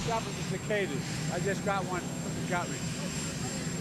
Watch out for the cicadas. I just got one. Got me.